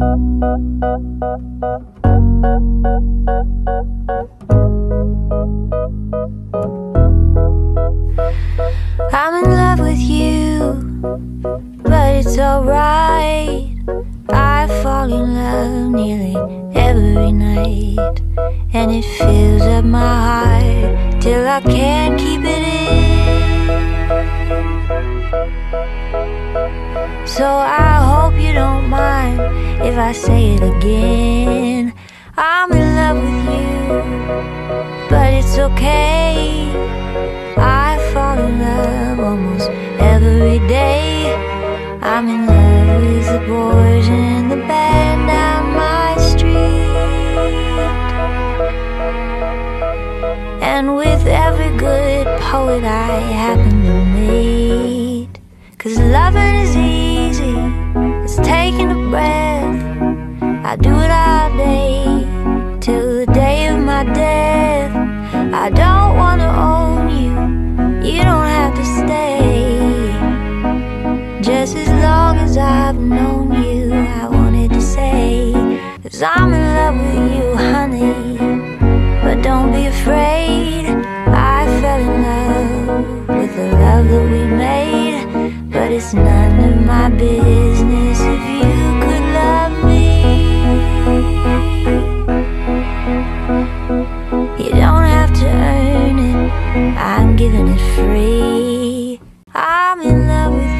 I'm in love with you, but it's alright. I fall in love nearly every night, and it fills up my heart till I can't keep it in. So I hope you don't mind if I say it again. I'm in love with you, but it's okay. I fall in love almost every day. I'm in love with the boys in the band down my street, and with every good poet I happen to meet. 'Cause loving is easy, it's taking a breath. I do it all day, till the day of my death. I don't wanna own you, you don't have to stay. Just as long as I've known you, I wanted to say. 'Cause I'm in love with you, honey, but don't be afraid. I fell in love with the love that we made, but it's none of my business if you could love me. You don't have to earn it, I'm giving it free. I'm in love with